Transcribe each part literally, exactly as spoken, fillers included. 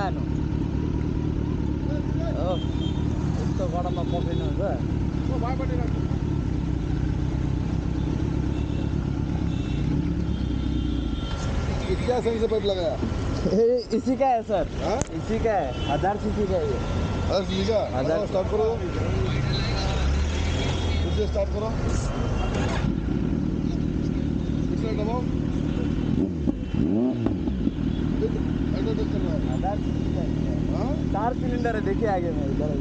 जानु ओ यस्तो गरममा पक्रिनुहुन्छ ओ भाइपट्टि राख्नु क्या सही से पाइप लगाया? इसी का है सर। हाँ? इसी का है, हजार सीसी का है ये। हजार सीसी का? हजार स्टार्ट करो, इसे स्टार्ट करो, इसे दबाओ, ऐसा कर रहा है। हजार सीसी का है, चार सिलेंडर है, देखिए आगे में इधर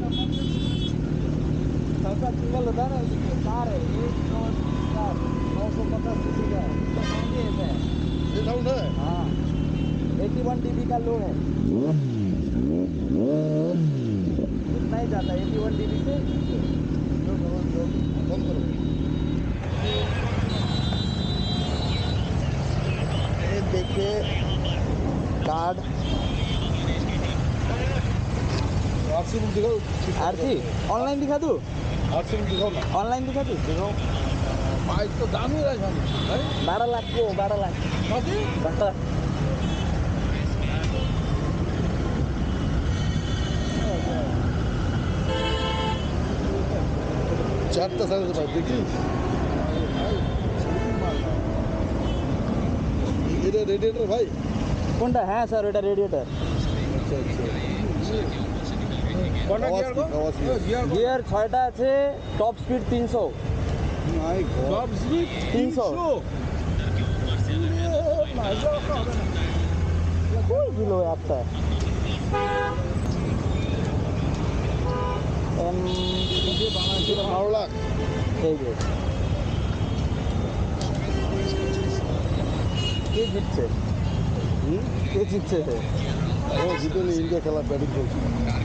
सबका सिंगल होता है ना, इसमें चार है, एक दो चार, नौ सौ पचास सीसी का है, ये साउंड है? हाँ, इक्यासी डीबी का लो है, इतना ही जाता है इक्यासी डीबी से। बंद करो। ये देखिए कार्ड, आरसी बुक दिखाओ। आरसी ऑनलाइन दिखा दूँ? आरसी बुक दिखाओ ना। ऑनलाइन दिखा दूँ? दिखाओ। बाइक तो दाम ही रहा है, बारह लाख को बारह लाख बारह चार तो साढ़े पाइप देखिए, ये रेडिएटर भाई कौन सा है सर? এটা रेडिएटर। अच्छा अच्छा गियर ছয়টা আছে, টপ স্পিড তিনশো। माय गॉड, टॉप स्पीड তিনশো कोई किलो है आपका? एम ये बारह किलो बारह लाख এই যে কে জিতছে? হুম কে জিতছে? ও জিতেনি, ইন্ডিয়া খেলা ব্যাটিং করছে।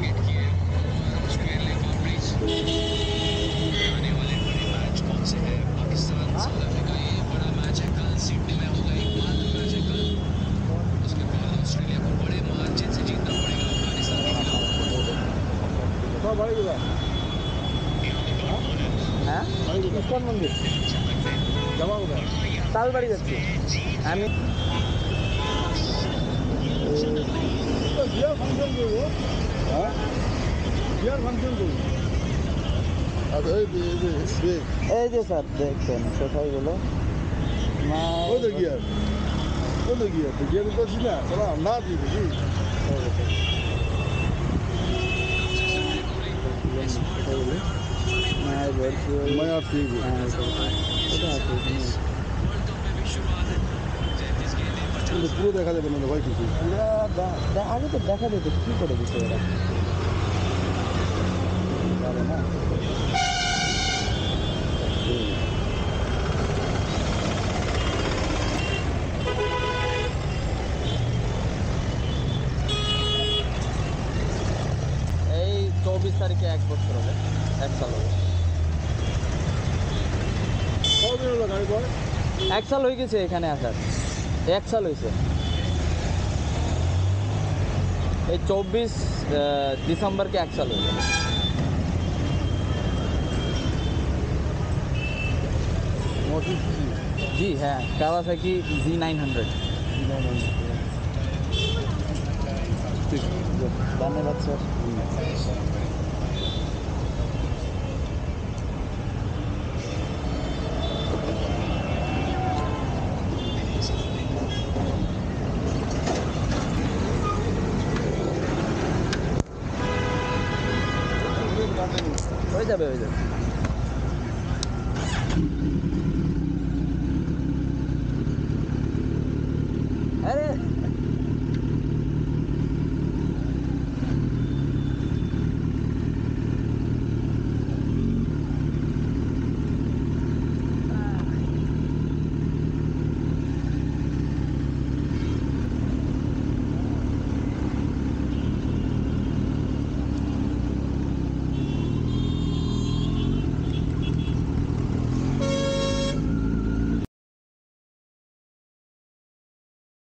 হ্যাঁ কোন মন্দির? জমা কোথায়? সালবাড়ি যাচ্ছি আমি। গিয়ার ফাংশন করবো। হ্যাঁ গিয়ার ফাংশন করবো। আচ্ছা এই যে এই যে স্যার দেখছেন কোথায় গেল ওই তো গিয়ার, ওই তো গিয়ার, তো গিয়ার তো ছিল না না দিয়ে দেখি मैं आप ठीक পুরো দেখা যাবে না ভাই, কিছু পুরা আগে তো দেখা যেত, কি করে দিচ্ছে ওরা পারে না। এই চব্বিশ তারিখে এক বছর হবে, এক সাল হবে। কতদিন হলো গাড়ি বল? এক সাল হয়ে গেছে এখানে আসার, এক সাল হয়েছে। এই চব্বিশ ডিসেম্বরকে এক সাল হয়েছে। जी है कावासाकी ज़ी नाइन हंड्रेड। धन्यवाद सर। हो जाए हो जाए। अरे